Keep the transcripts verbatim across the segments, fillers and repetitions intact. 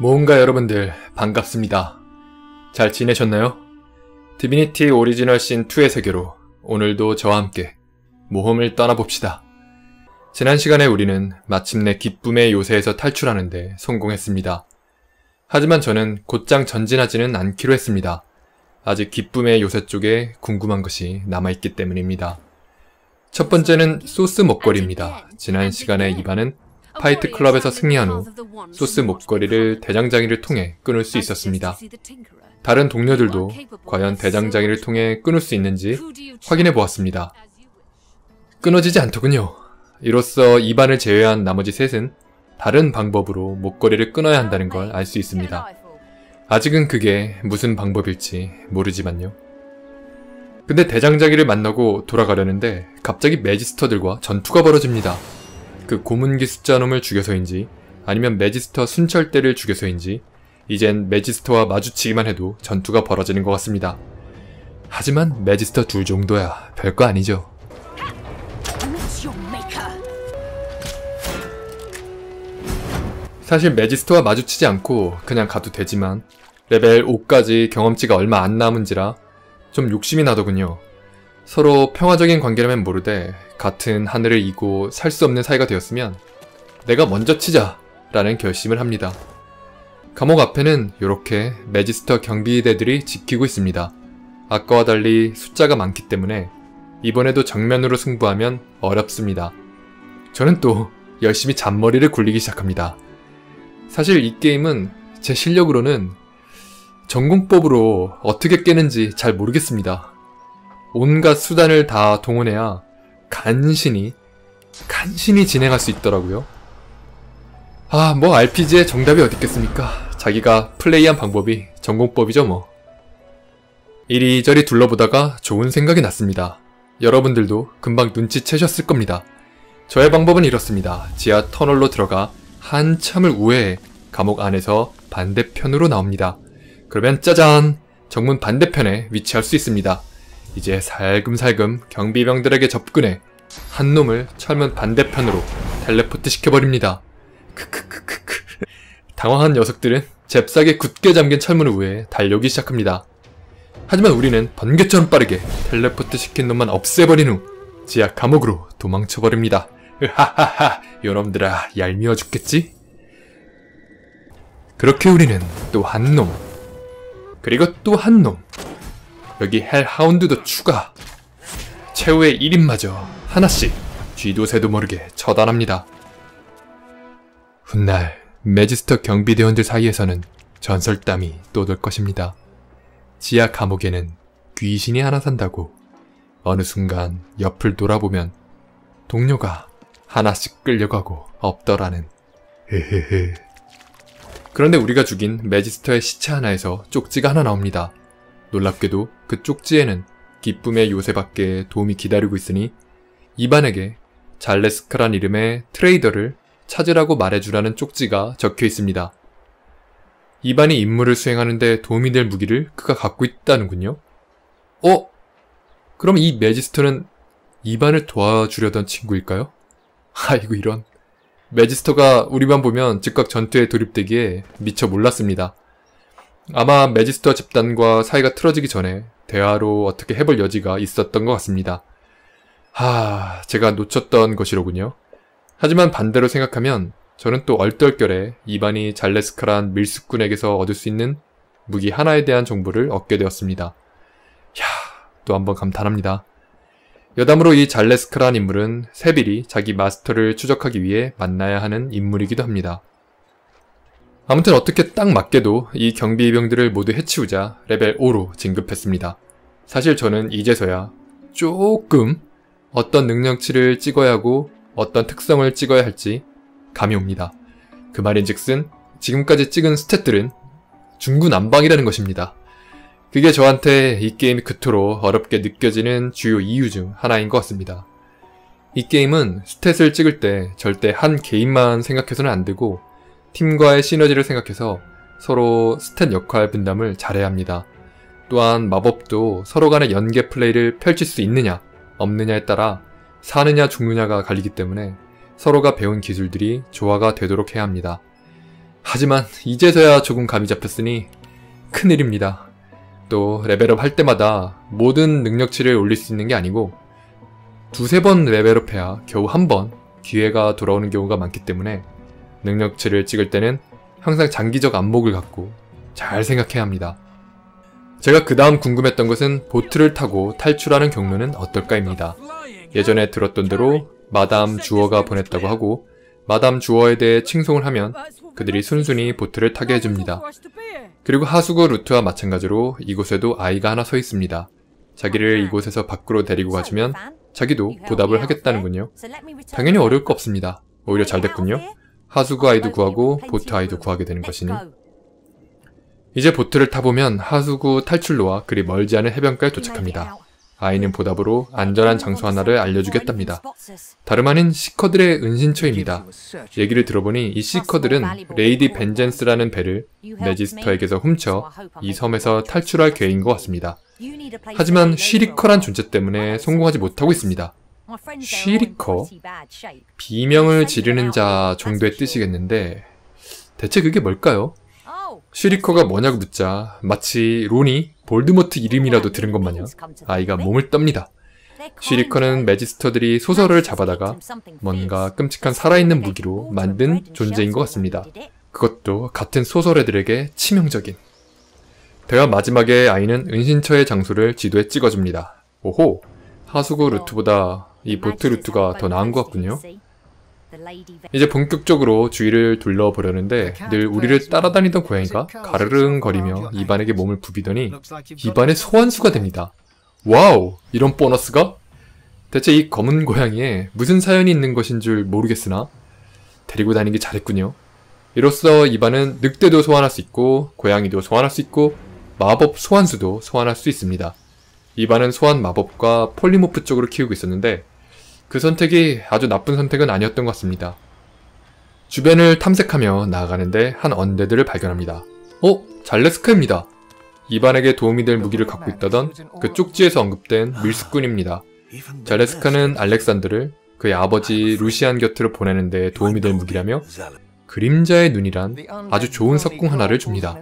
모험가 여러분들 반갑습니다. 잘 지내셨나요? 디비니티 오리지널 신 이의 세계로 오늘도 저와 함께 모험을 떠나봅시다. 지난 시간에 우리는 마침내 기쁨의 요새에서 탈출하는데 성공했습니다. 하지만 저는 곧장 전진하지는 않기로 했습니다. 아직 기쁨의 요새 쪽에 궁금한 것이 남아있기 때문입니다. 첫 번째는 소스 목걸이입니다. 지난 시간에 이반은 파이트 클럽에서 승리한 후 소스 목걸이를 대장장이를 통해 끊을 수 있었습니다. 다른 동료들도 과연 대장장이를 통해 끊을 수 있는지 확인해 보았습니다. 끊어지지 않더군요. 이로써 이반을 제외한 나머지 셋은 다른 방법으로 목걸이를 끊어야 한다는 걸 알 수 있습니다. 아직은 그게 무슨 방법일지 모르지만요. 근데 대장장이를 만나고 돌아가려는데 갑자기 매지스터들과 전투가 벌어집니다. 그 고문기 숫자놈을 죽여서인지 아니면 매지스터 순철대를 죽여서인지 이젠 매지스터와 마주치기만 해도 전투가 벌어지는 것 같습니다. 하지만 매지스터 둘 정도야 별거 아니죠. 사실 매지스터와 마주치지 않고 그냥 가도 되지만 레벨 오까지 경험치가 얼마 안 남은지라 좀 욕심이 나더군요. 서로 평화적인 관계라면 모르되 같은 하늘을 이고 살 수 없는 사이가 되었으면 내가 먼저 치자 라는 결심을 합니다. 감옥 앞에는 이렇게 매지스터 경비대들이 지키고 있습니다. 아까와 달리 숫자가 많기 때문에 이번에도 정면으로 승부하면 어렵습니다. 저는 또 열심히 잔머리를 굴리기 시작합니다. 사실 이 게임은 제 실력으로는 전공법으로 어떻게 깨는지 잘 모르겠습니다. 온갖 수단을 다 동원해야 간신히 간신히 진행할 수 있더라고요. 아, 뭐 알피지의 정답이 어디 있겠습니까? 자기가 플레이한 방법이 전공법이죠 뭐. 이리저리 둘러보다가 좋은 생각이 났습니다. 여러분들도 금방 눈치채셨을 겁니다. 저의 방법은 이렇습니다. 지하 터널로 들어가 한참을 우회해 감옥 안에서 반대편으로 나옵니다. 그러면 짜잔! 정문 반대편에 위치할 수 있습니다. 이제 살금살금 경비병들에게 접근해 한 놈을 철문 반대편으로 텔레포트 시켜버립니다. 크크크크크. 당황한 녀석들은 잽싸게 굳게 잠긴 철문을 우회해 달려오기 시작합니다. 하지만 우리는 번개처럼 빠르게 텔레포트 시킨 놈만 없애버린 후 지하 감옥으로 도망쳐버립니다. 으하하하, 요놈들아 얄미워 죽겠지? 그렇게 우리는 또 한 놈, 그리고 또 한 놈, 여기 헬하운드도 추가, 최후의 일 인마저 하나씩 쥐도 새도 모르게 처단합니다. 훗날 매지스터 경비대원들 사이에서는 전설담이 돋을 것입니다. 지하 감옥에는 귀신이 하나 산다고. 어느 순간 옆을 돌아보면 동료가 하나씩 끌려가고 없더라는. 헤헤헤. 그런데 우리가 죽인 매지스터의 시체 하나에서 쪽지가 하나 나옵니다. 놀랍게도 그 쪽지에는 기쁨의 요새밖에 도움이 기다리고 있으니 이반에게 잘레스카란 이름의 트레이더를 찾으라고 말해주라는 쪽지가 적혀 있습니다. 이반이 임무를 수행하는데 도움이 될 무기를 그가 갖고 있다는군요. 어? 그럼 이 매지스터는 이반을 도와주려던 친구일까요? 아이고 이런. 매지스터가 우리만 보면 즉각 전투에 돌입되기에 미처 몰랐습니다. 아마 매지스터 집단과 사이가 틀어지기 전에 대화로 어떻게 해볼 여지가 있었던 것 같습니다. 하... 제가 놓쳤던 것이로군요. 하지만 반대로 생각하면 저는 또 얼떨결에 이반이 잘레스카란 밀수꾼에게서 얻을 수 있는 무기 하나에 대한 정보를 얻게 되었습니다. 야, 또 한번 감탄합니다. 여담으로 이 잘레스카란 인물은 세빌이 자기 마스터를 추적하기 위해 만나야 하는 인물이기도 합니다. 아무튼 어떻게 딱 맞게도 이 경비병들을 모두 해치우자 레벨 오로 진급했습니다. 사실 저는 이제서야 조금 어떤 능력치를 찍어야 하고 어떤 특성을 찍어야 할지 감이 옵니다. 그 말인즉슨 지금까지 찍은 스탯들은 중구난방이라는 것입니다. 그게 저한테 이 게임이 그토록 어렵게 느껴지는 주요 이유 중 하나인 것 같습니다. 이 게임은 스탯을 찍을 때 절대 한 개인만 생각해서는 안 되고 팀과의 시너지를 생각해서 서로 스탯 역할 분담을 잘해야 합니다. 또한 마법도 서로 간의 연계 플레이를 펼칠 수 있느냐 없느냐에 따라 사느냐 죽느냐가 갈리기 때문에 서로가 배운 기술들이 조화가 되도록 해야 합니다. 하지만 이제서야 조금 감이 잡혔으니 큰일입니다. 또 레벨업 할 때마다 모든 능력치를 올릴 수 있는 게 아니고 두세 번 레벨업해야 겨우 한 번 기회가 돌아오는 경우가 많기 때문에 능력치를 찍을 때는 항상 장기적 안목을 갖고 잘 생각해야 합니다. 제가 그 다음 궁금했던 것은 보트를 타고 탈출하는 경로는 어떨까입니다. 예전에 들었던 대로 마담 주어가 보냈다고 하고 마담 주어에 대해 칭송을 하면 그들이 순순히 보트를 타게 해줍니다. 그리고 하수구 루트와 마찬가지로 이곳에도 아이가 하나 서 있습니다. 자기를 이곳에서 밖으로 데리고 가주면 자기도 보답을 하겠다는군요. 당연히 어려울 거 없습니다. 오히려 잘 됐군요. 하수구 아이도 구하고 보트 아이도 구하게 되는 것이니. 이제 보트를 타보면 하수구 탈출로와 그리 멀지 않은 해변가에 도착합니다. 아이는 보답으로 안전한 장소 하나를 알려주겠답니다. 다름 아닌 시커들의 은신처입니다. 얘기를 들어보니 이 시커들은 레이디 벤젠스라는 배를 매지스터에게서 훔쳐 이 섬에서 탈출할 계획인 것 같습니다. 하지만 쉬리커란 존재 때문에 성공하지 못하고 있습니다. 쉬리커? 비명을 지르는 자 정도의 뜻이겠는데 대체 그게 뭘까요? 쉬리커가 뭐냐고 묻자 마치 론이 볼드모트 이름이라도 들은 것 마냥 아이가 몸을 떱니다. 쉬리커는 매지스터들이 소설을 잡아다가 뭔가 끔찍한 살아있는 무기로 만든 존재인 것 같습니다. 그것도 같은 소설 애들에게 치명적인. 대화 마지막에 아이는 은신처의 장소를 지도에 찍어줍니다. 오호! 하수구 루트보다 이 보트 루트가 더 나은 것 같군요. 이제 본격적으로 주위를 둘러보려는데 늘 우리를 따라다니던 고양이가 가르릉거리며 이반에게 몸을 부비더니 이반의 소환수가 됩니다. 와우! 이런 보너스가? 대체 이 검은 고양이에 무슨 사연이 있는 것인 줄 모르겠으나 데리고 다니기 잘했군요. 이로써 이반은 늑대도 소환할 수 있고 고양이도 소환할 수 있고 마법 소환수도 소환할 수 있습니다. 이반은 소환 마법과 폴리모프 쪽으로 키우고 있었는데 그 선택이 아주 나쁜 선택은 아니었던 것 같습니다. 주변을 탐색하며 나아가는데 한 언데드를 발견합니다. 어? 잘레스카입니다. 이반에게 도움이 될 무기를 갖고 있다던 그 쪽지에서 언급된 밀수꾼입니다. 잘레스카는 알렉산드를 그의 아버지 루시안 곁으로 보내는 데 도움이 될 무기라며 그림자의 눈이란 아주 좋은 석궁 하나를 줍니다.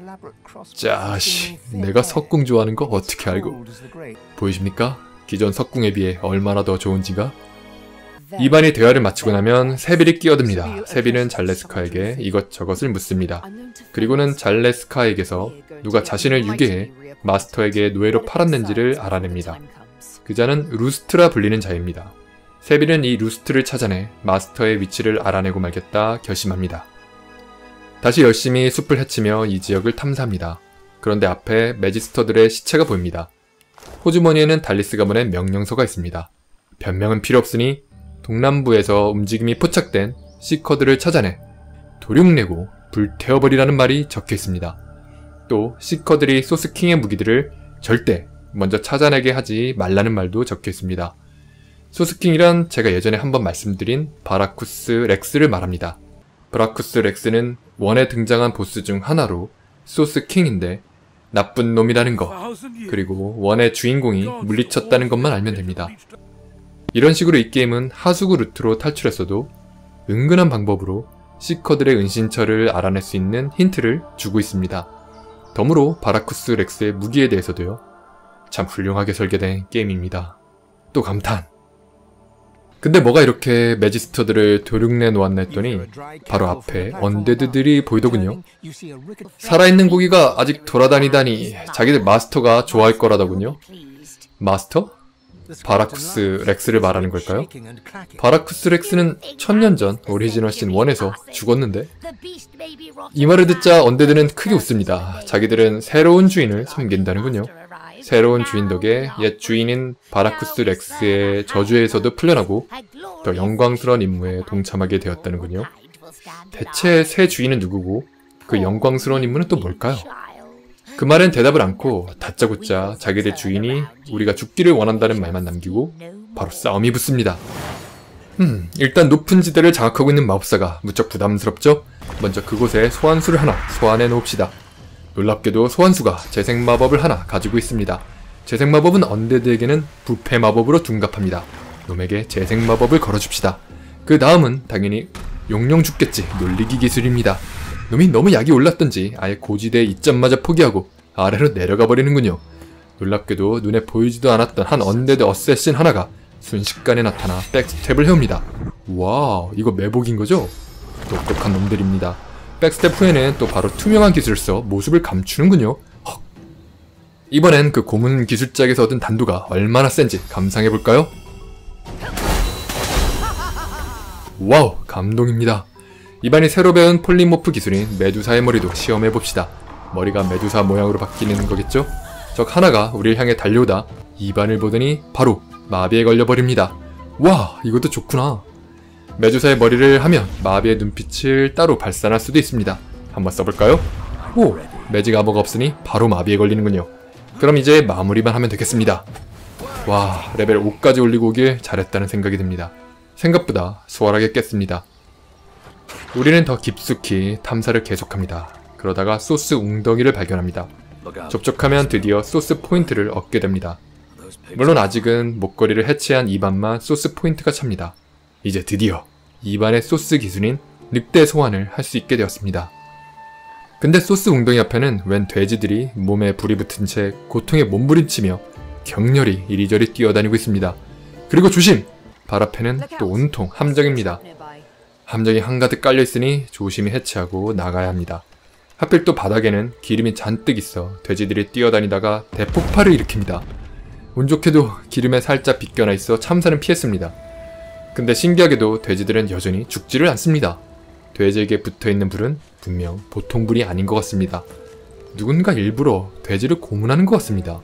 짜식, 내가 석궁 좋아하는 거 어떻게 알고? 보이십니까? 기존 석궁에 비해 얼마나 더 좋은지가? 이반이 대화를 마치고 나면 세빌이 끼어듭니다. 세빌은 잘레스카에게 이것저것을 묻습니다. 그리고는 잘레스카에게서 누가 자신을 유괴해 마스터에게 노예로 팔았는지를 알아냅니다. 그 자는 루스트라 불리는 자입니다. 세빌은 이 루스트를 찾아내 마스터의 위치를 알아내고 말겠다 결심합니다. 다시 열심히 숲을 헤치며 이 지역을 탐사합니다. 그런데 앞에 매지스터들의 시체가 보입니다. 호주머니에는 달리스가 보낸 명령서가 있습니다. 변명은 필요 없으니 동남부에서 움직임이 포착된 시커들을 찾아내 도륙내고 불태워버리라는 말이 적혀 있습니다. 또 시커들이 소스킹의 무기들을 절대 먼저 찾아내게 하지 말라는 말도 적혀 있습니다. 소스킹이란 제가 예전에 한번 말씀드린 바라쿠스 렉스를 말합니다. 바라쿠스 렉스는 원에 등장한 보스 중 하나로 소스킹인데 나쁜 놈이라는 것, 그리고 원의 주인공이 물리쳤다는 것만 알면 됩니다. 이런 식으로 이 게임은 하수구 루트로 탈출했어도 은근한 방법으로 시커들의 은신처를 알아낼 수 있는 힌트를 주고 있습니다. 덤으로 바라쿠스 렉스의 무기에 대해서도요. 참 훌륭하게 설계된 게임입니다. 또 감탄! 근데 뭐가 이렇게 매지스터들을 도륙내 놓았나 했더니 바로 앞에 언데드들이 보이더군요. 살아있는 고기가 아직 돌아다니다니 자기들 마스터가 좋아할 거라더군요. 마스터? 바라쿠스 렉스를 말하는 걸까요? 바라쿠스 렉스는 천년 전 오리지널 신 원에서 죽었는데 이 말을 듣자 언데드는 크게 웃습니다. 자기들은 새로운 주인을 섬긴다는군요. 새로운 주인 덕에 옛 주인인 바라쿠스 렉스의 저주에서도 풀려나고 더 영광스러운 임무에 동참하게 되었다는군요. 대체 새 주인은 누구고 그 영광스러운 임무는 또 뭘까요? 그 말엔 대답을 않고 다짜고짜 자기들 주인이 우리가 죽기를 원한다는 말만 남기고 바로 싸움이 붙습니다. 음, 일단 높은 지대를 장악하고 있는 마법사가 무척 부담스럽죠? 먼저 그곳에 소환수를 하나 소환해 놓읍시다. 놀랍게도 소환수가 재생마법을 하나 가지고 있습니다. 재생마법은 언데드에게는 부패마법으로 둔갑합니다. 놈에게 재생마법을 걸어줍시다. 그 다음은 당연히 용용 죽겠지 놀리기 기술입니다. 놈이 너무 약이 올랐던지 아예 고지대의 이점마저 포기하고 아래로 내려가 버리는군요. 놀랍게도 눈에 보이지도 않았던 한 언데드 어쌔신 하나가 순식간에 나타나 백스텝을 해옵니다. 와, 이거 매복인거죠? 똑똑한 놈들입니다. 백스텝 후에는 또 바로 투명한 기술을 써 모습을 감추는군요. 헉. 이번엔 그 고문 기술작에서 얻은 단두가 얼마나 센지 감상해볼까요? 와우, 감동입니다. 이번이 새로 배운 폴리모프 기술인 메두사의 머리도 시험해봅시다. 머리가 메두사 모양으로 바뀌는 거겠죠? 적 하나가 우리를 향해 달려오다 이반을 보더니 바로 마비에 걸려버립니다. 와, 이것도 좋구나. 메두사의 머리를 하면 마비의 눈빛을 따로 발산할 수도 있습니다. 한번 써볼까요? 오! 매직 아머가 없으니 바로 마비에 걸리는군요. 그럼 이제 마무리만 하면 되겠습니다. 와, 레벨 오까지 올리고 오길 잘했다는 생각이 듭니다. 생각보다 수월하게 깼습니다. 우리는 더 깊숙이 탐사를 계속합니다. 그러다가 소스 웅덩이를 발견합니다. 접촉하면 드디어 소스 포인트를 얻게 됩니다. 물론 아직은 목걸이를 해체한 이반만 소스 포인트가 찹니다. 이제 드디어 이반의 소스 기술인 늑대 소환을 할 수 있게 되었습니다. 근데 소스 웅덩이 앞에는 웬 돼지들이 몸에 불이 붙은 채 고통에 몸부림치며 격렬히 이리저리 뛰어다니고 있습니다. 그리고 조심! 발 앞에는 또 온통 함정입니다. 함정이 한가득 깔려있으니 조심히 해체하고 나가야 합니다. 하필 또 바닥에는 기름이 잔뜩 있어 돼지들이 뛰어다니다가 대폭발을 일으킵니다. 운 좋게도 기름에 살짝 비껴나 있어 참사는 피했습니다. 근데 신기하게도 돼지들은 여전히 죽지를 않습니다. 돼지에게 붙어있는 불은 분명 보통 불이 아닌 것 같습니다. 누군가 일부러 돼지를 고문하는 것 같습니다.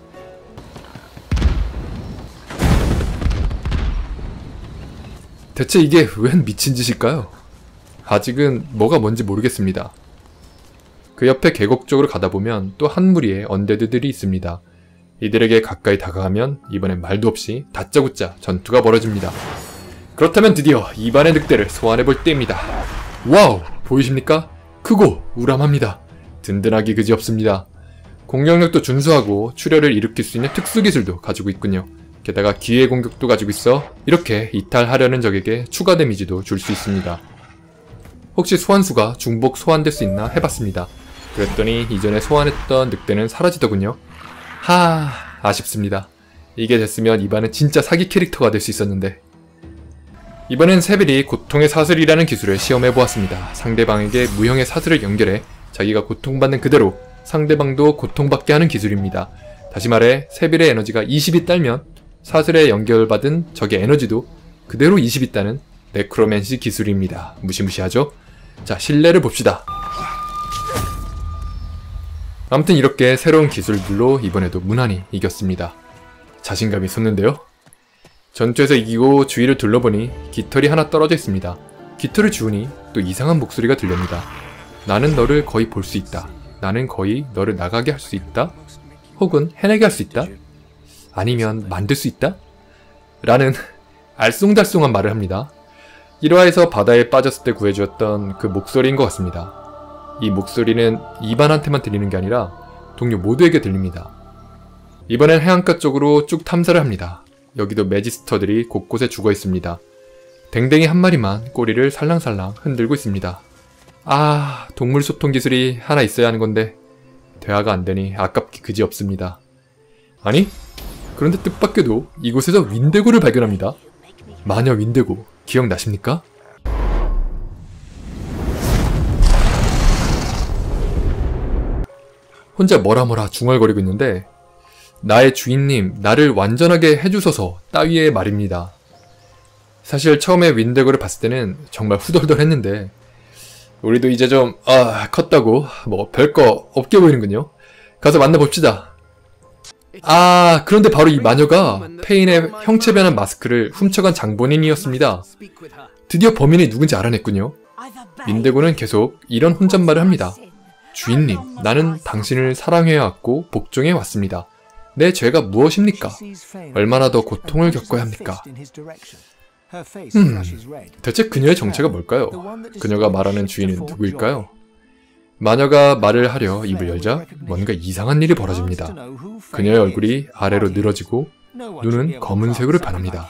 대체 이게 웬 미친 짓일까요? 아직은 뭐가 뭔지 모르겠습니다. 그 옆에 계곡 쪽으로 가다보면 또 한 무리의 언데드들이 있습니다. 이들에게 가까이 다가가면 이번엔 말도 없이 다짜고짜 전투가 벌어집니다. 그렇다면 드디어 이반의 늑대를 소환해볼 때입니다. 와우! 보이십니까? 크고 우람합니다. 든든하기 그지없습니다. 공격력도 준수하고 출혈을 일으킬 수 있는 특수기술도 가지고 있군요. 게다가 기회 공격도 가지고 있어 이렇게 이탈하려는 적에게 추가 데미지도 줄 수 있습니다. 혹시 소환수가 중복 소환될 수 있나 해봤습니다. 그랬더니 이전에 소환했던 늑대는 사라지더군요. 하... 아쉽습니다. 이게 됐으면 이반은 진짜 사기 캐릭터가 될 수 있었는데. 이번엔 세빌이 고통의 사슬이라는 기술을 시험해보았습니다. 상대방에게 무형의 사슬을 연결해 자기가 고통받는 그대로 상대방도 고통받게 하는 기술입니다. 다시 말해 세빌의 에너지가 이십이 딸면 사슬에 연결받은 적의 에너지도 그대로 이십 있다는 네크로맨시 기술입니다. 무시무시하죠? 자, 실내를 봅시다. 아무튼 이렇게 새로운 기술들로 이번에도 무난히 이겼습니다. 자신감이 솟는데요? 전투에서 이기고 주위를 둘러보니 깃털이 하나 떨어져 있습니다. 깃털을 주우니 또 이상한 목소리가 들립니다. 나는 너를 거의 볼 수 있다. 나는 거의 너를 나가게 할 수 있다. 혹은 해내게 할 수 있다. 아니면 만들 수 있다. 라는 알쏭달쏭한 말을 합니다. 일 화에서 바다에 빠졌을 때 구해주었던 그 목소리인 것 같습니다. 이 목소리는 이반한테만 들리는 게 아니라 동료 모두에게 들립니다. 이번엔 해안가 쪽으로 쭉 탐사를 합니다. 여기도 매지스터들이 곳곳에 죽어 있습니다. 댕댕이 한 마리만 꼬리를 살랑살랑 흔들고 있습니다. 아, 동물 소통 기술이 하나 있어야 하는 건데 대화가 안 되니 아깝기 그지없습니다. 아니? 그런데 뜻밖에도 이곳에서 윈데고를 발견합니다. 마녀 윈데고 기억나십니까? 혼자 뭐라 뭐라 중얼거리고 있는데 나의 주인님, 나를 완전하게 해주소서 따위의 말입니다. 사실 처음에 윈데고를 봤을 때는 정말 후덜덜했는데 우리도 이제 좀 아, 컸다고 뭐 별거 없게 보이는군요. 가서 만나봅시다. 아, 그런데 바로 이 마녀가 페인의 형체 변한 마스크를 훔쳐간 장본인이었습니다. 드디어 범인이 누군지 알아냈군요. 윈데고는 계속 이런 혼잣말을 합니다. 주인님, 나는 당신을 사랑해왔고 복종해왔습니다. 내 죄가 무엇입니까? 얼마나 더 고통을 겪어야 합니까? 음, 대체 그녀의 정체가 뭘까요? 그녀가 말하는 주인은 누구일까요? 마녀가 말을 하려 입을 열자 뭔가 이상한 일이 벌어집니다. 그녀의 얼굴이 아래로 늘어지고 눈은 검은색으로 변합니다.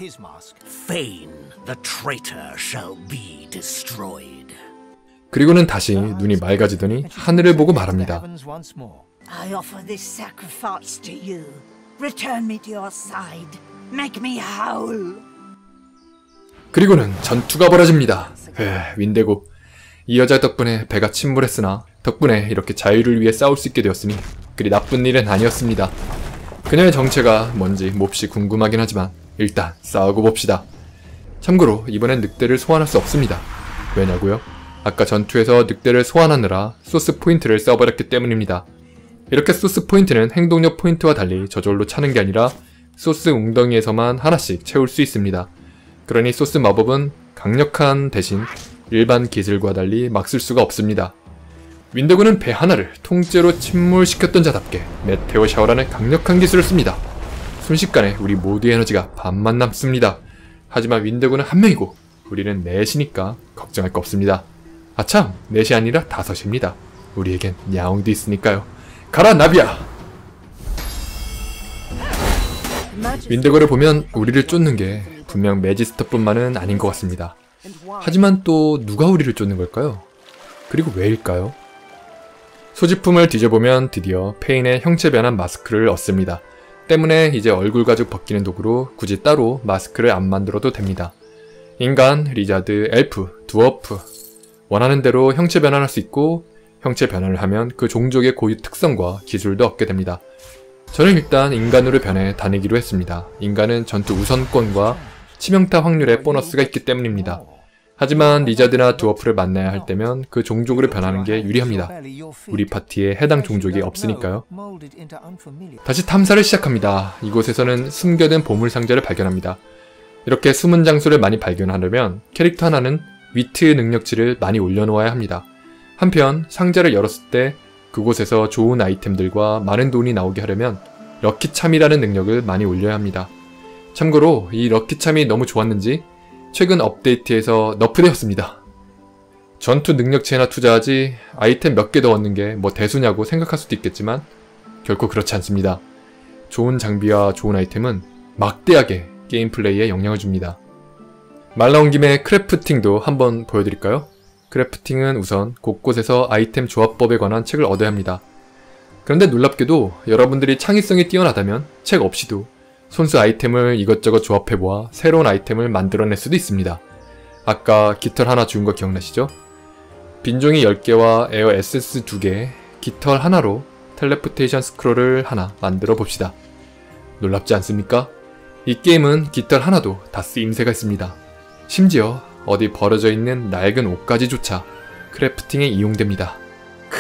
그리고는 다시 눈이 맑아지더니 하늘을 보고 말합니다. I offer this sacrifice to you. Return me to your side. Make me howl. 그리고는 전투가 벌어집니다. 에, 윈데고. 이 여자 덕분에 배가 침몰했으나 덕분에 이렇게 자유를 위해 싸울 수 있게 되었으니 그리 나쁜 일은 아니었습니다. 그녀의 정체가 뭔지 몹시 궁금하긴 하지만 일단 싸우고 봅시다. 참고로 이번엔 늑대를 소환할 수 없습니다. 왜냐고요? 아까 전투에서 늑대를 소환하느라 소스 포인트를 써버렸기 때문입니다. 이렇게 소스 포인트는 행동력 포인트와 달리 저절로 차는 게 아니라 소스 웅덩이에서만 하나씩 채울 수 있습니다. 그러니 소스 마법은 강력한 대신 일반 기술과 달리 막 쓸 수가 없습니다. 윈데고는 배 하나를 통째로 침몰시켰던 자답게 메테오 샤워라는 강력한 기술을 씁니다. 순식간에 우리 모두의 에너지가 반만 남습니다. 하지만 윈데고는 한 명이고 우리는 넷이니까 걱정할 거 없습니다. 아참, 넷이 아니라 다섯입니다. 우리에겐 야옹도 있으니까요. 가라 나비야! 윈데고를 보면 우리를 쫓는 게 분명 매지스터뿐만은 아닌 것 같습니다. 하지만 또 누가 우리를 쫓는 걸까요? 그리고 왜일까요? 소지품을 뒤져보면 드디어 페인의 형체 변환 마스크를 얻습니다. 때문에 이제 얼굴 가죽 벗기는 도구로 굳이 따로 마스크를 안 만들어도 됩니다. 인간, 리자드, 엘프, 두어프 원하는 대로 형체 변환할 수 있고 형체 변환을 하면 그 종족의 고유 특성과 기술도 얻게 됩니다. 저는 일단 인간으로 변해 다니기로 했습니다. 인간은 전투 우선권과 치명타 확률의 보너스가 있기 때문입니다. 하지만 리자드나 두어프를 만나야 할 때면 그 종족으로 변하는 게 유리합니다. 우리 파티에 해당 종족이 없으니까요. 다시 탐사를 시작합니다. 이곳에서는 숨겨둔 보물상자를 발견합니다. 이렇게 숨은 장소를 많이 발견하려면 캐릭터 하나는 위트 능력치를 많이 올려놓아야 합니다. 한편 상자를 열었을 때 그곳에서 좋은 아이템들과 많은 돈이 나오게 하려면 럭키참이라는 능력을 많이 올려야 합니다. 참고로 이 럭키참이 너무 좋았는지 최근 업데이트에서 너프되었습니다. 전투 능력치에나 투자하지 아이템 몇 개 더 얻는 게 뭐 대수냐고 생각할 수도 있겠지만 결코 그렇지 않습니다. 좋은 장비와 좋은 아이템은 막대하게 게임 플레이에 영향을 줍니다. 말 나온 김에 크래프팅도 한번 보여드릴까요? 크래프팅은 우선 곳곳에서 아이템 조합법에 관한 책을 얻어야 합니다. 그런데 놀랍게도 여러분들이 창의성이 뛰어나다면 책 없이도 손수 아이템을 이것저것 조합해보아 새로운 아이템을 만들어낼 수도 있습니다. 아까 깃털 하나 주운 거 기억나시죠? 빈종이 열 개와 에어 에센스 두 개, 깃털 하나로 텔레포테이션 스크롤을 하나 만들어 봅시다. 놀랍지 않습니까? 이 게임은 깃털 하나도 다 쓰임새가 있습니다. 심지어 어디 버려져 있는 낡은 옷가지조차 크래프팅에 이용됩니다. 크...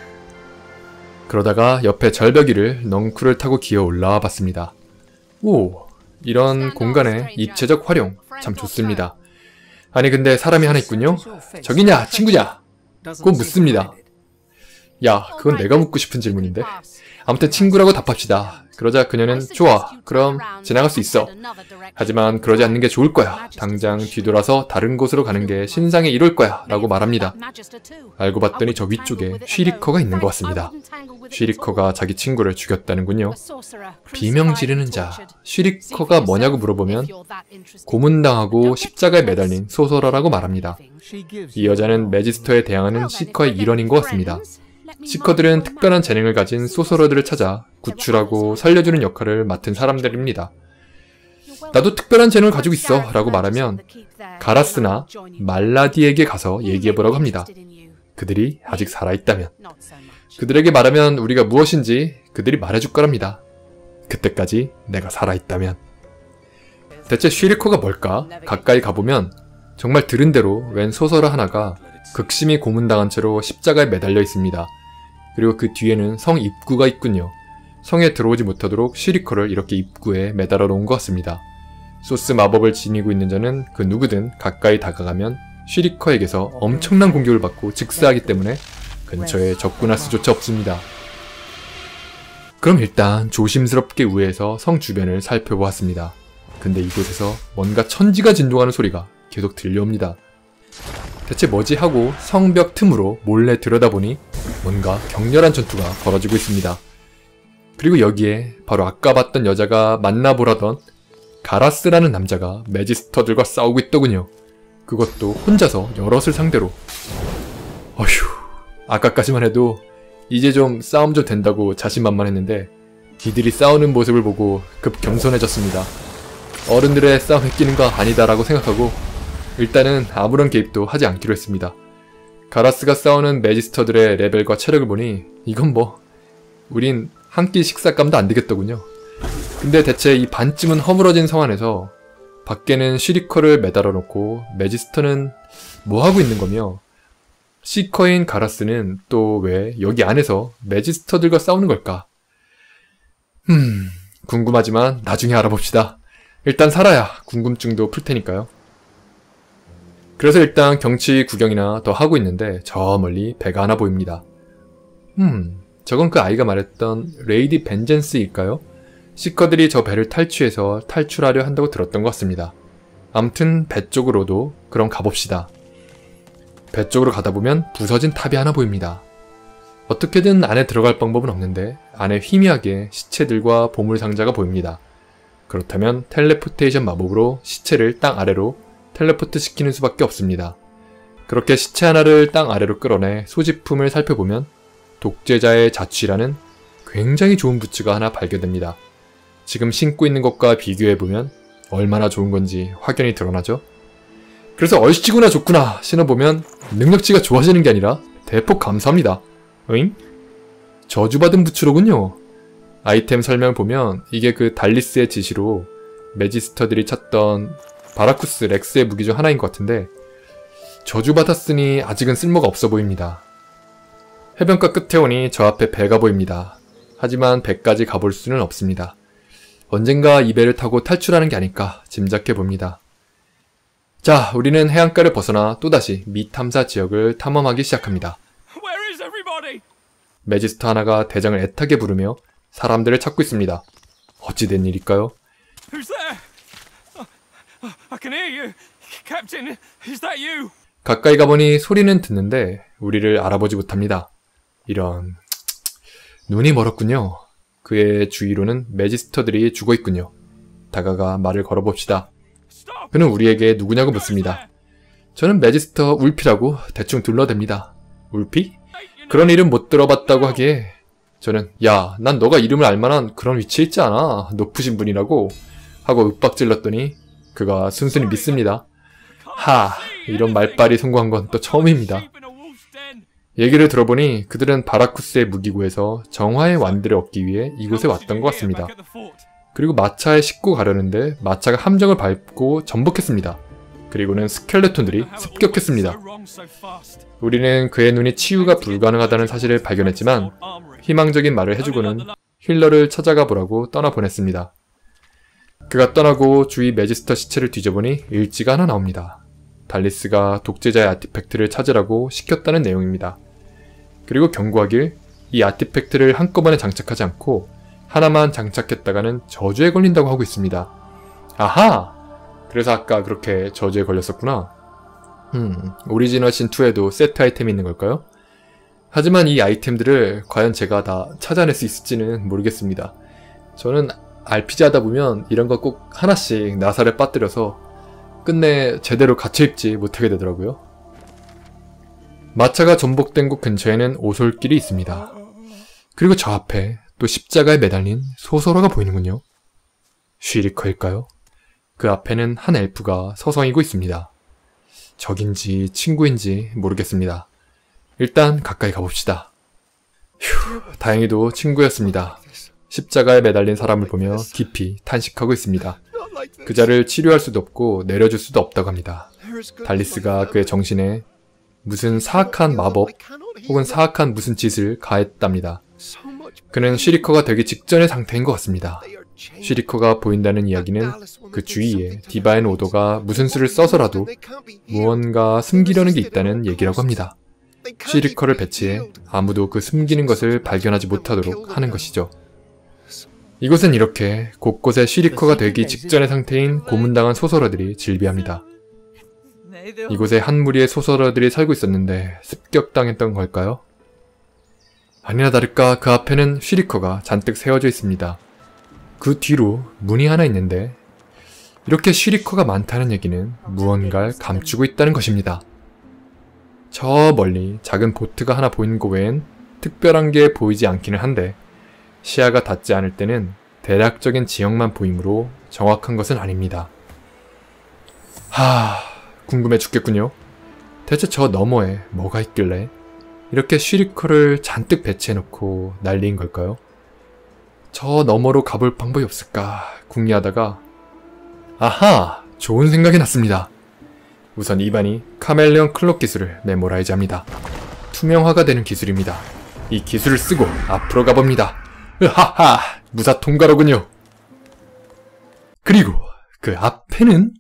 그러다가 옆에 절벽 위를 넝쿨을 타고 기어 올라와 봤습니다. 오, 이런 공간의 입체적 활용 참 좋습니다. 아니 근데 사람이 하나 있군요? 저기냐 친구냐? 곧 묻습니다. 야, 그건 내가 묻고 싶은 질문인데. 아무튼 친구라고 답합시다. 그러자 그녀는 좋아, 그럼 지나갈 수 있어. 하지만 그러지 않는 게 좋을 거야. 당장 뒤돌아서 다른 곳으로 가는 게 신상의 이룰 거야 라고 말합니다. 알고 봤더니 저 위쪽에 쉬리커가 있는 것 같습니다. 쉬리커가 자기 친구를 죽였다는군요. 비명 지르는 자, 쉬리커가 뭐냐고 물어보면 고문당하고 십자가에 매달린 소설어라고 말합니다. 이 여자는 매지스터에 대항하는 시커의 일원인 것 같습니다. 시커들은 특별한 재능을 가진 소설어들을 찾아 구출하고 살려주는 역할을 맡은 사람들입니다. 나도 특별한 재능을 가지고 있어 라고 말하면 가라스나 말라디에게 가서 얘기해보라고 합니다. 그들이 아직 살아있다면. 그들에게 말하면 우리가 무엇인지 그들이 말해줄 거랍니다. 그때까지 내가 살아있다면. 대체 쉬리커가 뭘까? 가까이 가보면 정말 들은 대로 웬 소설어 하나가 극심히 고문당한 채로 십자가에 매달려 있습니다. 그리고 그 뒤에는 성 입구가 있군요. 성에 들어오지 못하도록 쉬리커를 이렇게 입구에 매달아 놓은 것 같습니다. 소스 마법을 지니고 있는 자는 그 누구든 가까이 다가가면 쉬리커에게서 엄청난 공격을 받고 즉사하기 때문에 근처에 접근할 수조차 없습니다. 그럼 일단 조심스럽게 우회해서 성 주변을 살펴보았습니다. 근데 이곳에서 뭔가 천지가 진동하는 소리가 계속 들려옵니다. 대체 뭐지 하고 성벽 틈으로 몰래 들여다보니 뭔가 격렬한 전투가 벌어지고 있습니다. 그리고 여기에 바로 아까 봤던 여자가 만나보라던 가라스라는 남자가 매지스터들과 싸우고 있더군요. 그것도 혼자서 여럿을 상대로. 어휴, 아까까지만 해도 이제 좀 싸움 좀 된다고 자신만만했는데 이들이 싸우는 모습을 보고 급 겸손해졌습니다. 어른들의 싸움에 끼는 거 아니다라고 생각하고 일단은 아무런 개입도 하지 않기로 했습니다. 가라스가 싸우는 매지스터들의 레벨과 체력을 보니 이건 뭐 우린 한 끼 식사감도 안 되겠더군요. 근데 대체 이 반쯤은 허물어진 성 안에서 밖에는 쉬리커를 매달아 놓고 매지스터는 뭐하고 있는 거며 시커인 가라스는 또 왜 여기 안에서 매지스터들과 싸우는 걸까? 음... 궁금하지만 나중에 알아봅시다. 일단 살아야 궁금증도 풀 테니까요. 그래서 일단 경치 구경이나 더 하고 있는데 저 멀리 배가 하나 보입니다. 음... 저건 그 아이가 말했던 레이디 벤젠스일까요? 시커들이 저 배를 탈취해서 탈출하려 한다고 들었던 것 같습니다. 암튼 배 쪽으로도 그럼 가봅시다. 배 쪽으로 가다보면 부서진 탑이 하나 보입니다. 어떻게든 안에 들어갈 방법은 없는데 안에 희미하게 시체들과 보물상자가 보입니다. 그렇다면 텔레포테이션 마법으로 시체를 땅 아래로 텔레포트 시키는 수밖에 없습니다. 그렇게 시체 하나를 땅 아래로 끌어내 소지품을 살펴보면 독재자의 자취라는 굉장히 좋은 부츠가 하나 발견됩니다. 지금 신고 있는 것과 비교해보면 얼마나 좋은 건지 확연히 드러나죠? 그래서 얼씨구나 좋구나 신어보면 능력치가 좋아지는 게 아니라 대폭 감소합니다. 어잉? 저주받은 부츠로군요. 아이템 설명을 보면 이게 그 달리스의 지시로 매지스터들이 찾던 바라쿠스 렉스의 무기 중 하나인 것 같은데 저주받았으니 아직은 쓸모가 없어 보입니다. 해변가 끝에 오니 저 앞에 배가 보입니다. 하지만 배까지 가볼 수는 없습니다. 언젠가 이 배를 타고 탈출하는 게 아닐까 짐작해 봅니다. 자, 우리는 해안가를 벗어나 또다시 미탐사 지역을 탐험하기 시작합니다. 매지스터 하나가 대장을 애타게 부르며 사람들을 찾고 있습니다. 어찌 된 일일까요? 가까이 가보니 소리는 듣는데 우리를 알아보지 못합니다. 이런... 눈이 멀었군요. 그의 주위로는 매지스터들이 죽어있군요. 다가가 말을 걸어봅시다. 그는 우리에게 누구냐고 묻습니다. 저는 매지스터 울피라고 대충 둘러댑니다. 울피? 그런 이름 못 들어봤다고 하기에 저는 야, 난 너가 이름을 알만한 그런 위치에 있지 않아. 높으신 분이라고 하고 윽박질렀더니 그가 순순히 믿습니다. 하, 이런 말빨이 성공한 건 또 처음입니다. 얘기를 들어보니 그들은 바라쿠스의 무기고에서 정화의 완들을 얻기 위해 이곳에 왔던 것 같습니다. 그리고 마차에 싣고 가려는데 마차가 함정을 밟고 전복했습니다. 그리고는 스켈레톤들이 습격했습니다. 우리는 그의 눈이 치유가 불가능하다는 사실을 발견했지만 희망적인 말을 해주고는 힐러를 찾아가 보라고 떠나보냈습니다. 그가 떠나고 주위 매지스터 시체를 뒤져보니 일지가 하나 나옵니다. 달리스가 독재자의 아티팩트를 찾으라고 시켰다는 내용입니다. 그리고 경고하길 이 아티팩트를 한꺼번에 장착하지 않고 하나만 장착했다가는 저주에 걸린다고 하고 있습니다. 아하! 그래서 아까 그렇게 저주에 걸렸었구나. 음, 오리지널 신투에도 세트 아이템이 있는 걸까요? 하지만 이 아이템들을 과연 제가 다 찾아낼 수 있을지는 모르겠습니다. 저는 알피지 하다 보면 이런 거 꼭 하나씩 나사를 빠뜨려서 끝내 제대로 갇혀입지 못하게 되더라고요. 마차가 전복된 곳 근처에는 오솔길이 있습니다. 그리고 저 앞에 또 십자가에 매달린 소설화가 보이는군요. 쉬리커일까요? 그 앞에는 한 엘프가 서성이고 있습니다. 적인지 친구인지 모르겠습니다. 일단 가까이 가봅시다. 휴, 다행히도 친구였습니다. 십자가에 매달린 사람을 보며 깊이 탄식하고 있습니다. 그자를 치료할 수도 없고 내려줄 수도 없다고 합니다. 달리스가 그의 정신에 무슨 사악한 마법 혹은 사악한 무슨 짓을 가했답니다. 그는 쉬리커가 되기 직전의 상태인 것 같습니다. 쉬리커가 보인다는 이야기는 그 주위에 디바인 오더가 무슨 수를 써서라도 무언가 숨기려는 게 있다는 얘기라고 합니다. 쉬리커를 배치해 아무도 그 숨기는 것을 발견하지 못하도록 하는 것이죠. 이곳은 이렇게 곳곳에 쉬리커가 되기 직전의 상태인 고문당한 소설어들이 질비합니다. 이곳에 한 무리의 소설어들이 살고 있었는데 습격당했던 걸까요? 아니나 다를까 그 앞에는 쉬리커가 잔뜩 세워져 있습니다. 그 뒤로 문이 하나 있는데 이렇게 쉬리커가 많다는 얘기는 무언가를 감추고 있다는 것입니다. 저 멀리 작은 보트가 하나 보이는 거 외엔 특별한 게 보이지 않기는 한데 시야가 닿지 않을 때는 대략적인 지형만 보이므로 정확한 것은 아닙니다. 하... 궁금해 죽겠군요. 대체 저 너머에 뭐가 있길래 이렇게 쉬리코를 잔뜩 배치해놓고 난리인 걸까요? 저 너머로 가볼 방법이 없을까 궁리하다가 아하! 좋은 생각이 났습니다. 우선 이반이 카멜레온 클록 기술을 메모라이즈 합니다. 투명화가 되는 기술입니다. 이 기술을 쓰고 앞으로 가봅니다. 으하하! 무사 통과로군요. 그리고 그 앞에는